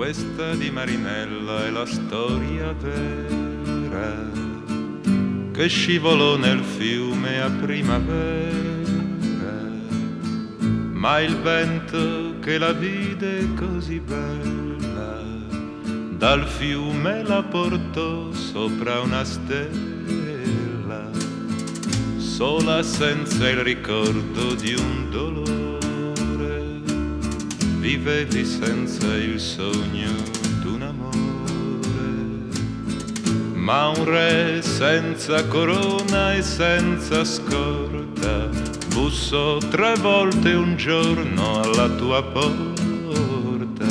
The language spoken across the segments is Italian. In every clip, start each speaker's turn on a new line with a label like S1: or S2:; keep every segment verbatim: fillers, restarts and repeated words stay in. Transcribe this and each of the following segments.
S1: Questa di Marinella è la storia vera che scivolò nel fiume a primavera, ma il vento che la vide così bella dal fiume la portò sopra una stella, sola senza il ricordo di un dolore. Vivevi senza il sogno d'un amore, ma un re senza corona e senza scorta bussò tre volte un giorno alla tua porta.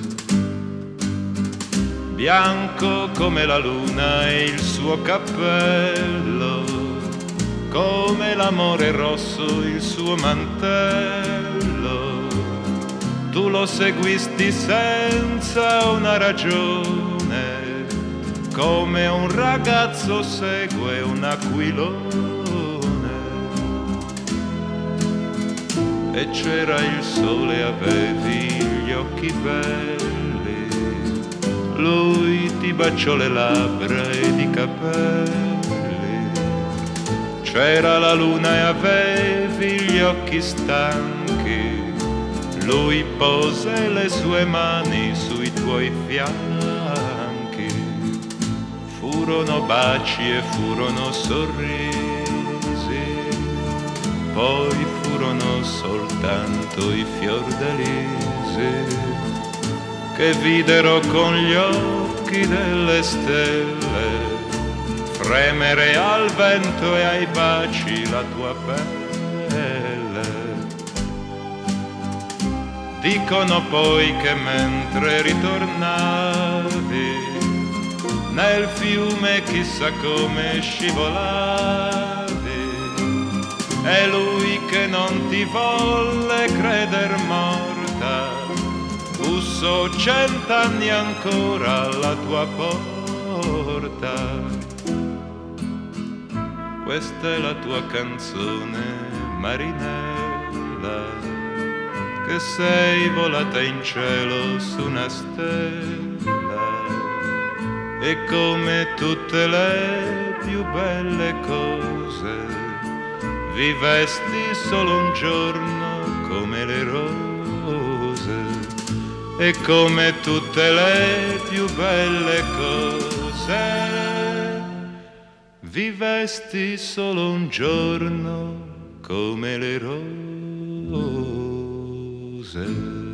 S1: Bianco come la luna e il suo cappello, come l'amore rosso il suo mantello. Tu lo seguisti senza una ragione, come un ragazzo segue un aquilone. E c'era il sole, avevi gli occhi belli, lui ti baciò le labbra ed i capelli. C'era la luna e avevi gli occhi stanchi, lui pose le sue mani sui tuoi fianchi. Furono baci e furono sorrisi, poi furono soltanto i fiordalisi che videro con gli occhi delle stelle fremere al vento e ai baci la tua pelle. Dicono poi che mentre ritornavi nel fiume chissà come scivolavi, e lui che non ti volle creder morta bussò cent'anni ancora alla tua porta. Questa è la tua canzone, Marinella, che sei volata in cielo su una stella, e come tutte le più belle cose vivesti solo un giorno come le rose, e come tutte le più belle cose vivesti solo un giorno come le rose.